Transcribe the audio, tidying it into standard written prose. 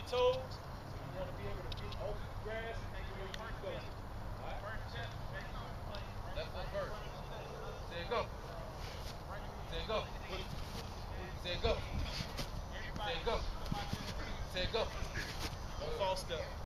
toes. So you want to be able to get off the grass and get your feet going. All right. Left foot first. Say go. Say go. Say go. Say go. Say go. Don't false step.